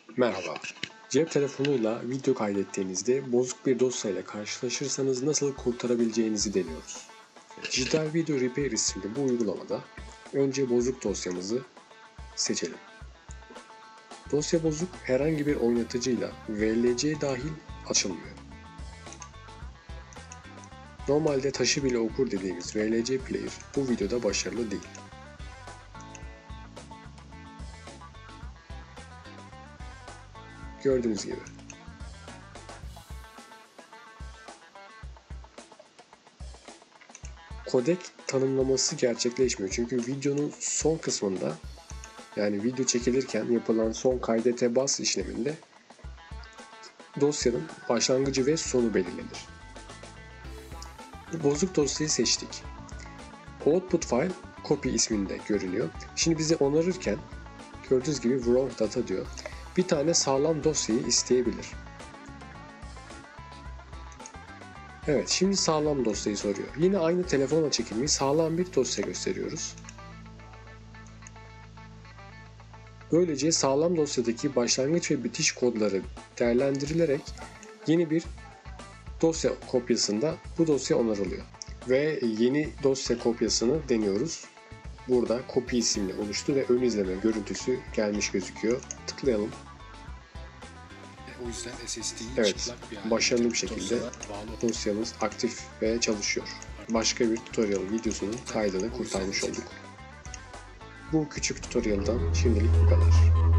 Merhaba. Cep telefonuyla video kaydettiğinizde bozuk bir dosyayla karşılaşırsanız nasıl kurtarabileceğinizi deniyoruz. Dijital Video Repair isimli bu uygulamada önce bozuk dosyamızı seçelim. Dosya bozuk herhangi bir oynatıcıyla VLC dahil açılmıyor. Normalde taşı bile okur dediğimiz VLC player bu videoda başarılı değil. Gördüğünüz gibi. Kodek tanımlaması gerçekleşmiyor. Çünkü videonun son kısmında, yani video çekilirken yapılan son kaydete bas işleminde dosyanın başlangıcı ve sonu belirlenir. Bozuk dosyayı seçtik. Output file copy isminde görünüyor. Şimdi bizi onarırken gördüğünüz gibi wrong data diyor. Bir tane sağlam dosyayı isteyebilir. Evet, şimdi sağlam dosyayı soruyor. Yine aynı telefonla çekilmiş sağlam bir dosya gösteriyoruz. Böylece sağlam dosyadaki başlangıç ve bitiş kodları değerlendirilerek yeni bir dosya kopyasında bu dosya onarılıyor. Ve yeni dosya kopyasını deniyoruz. Burada copy isimli oluştu ve ön izleme görüntüsü gelmiş gözüküyor. Tıklayalım. O yüzden SSD'yi Evet, başarılı bir şekilde dosyamız aktif ve çalışıyor. Başka bir tutorial videosunun kaydını kurtarmış olduk. Bu küçük tutorial'dan şimdilik bu kadar.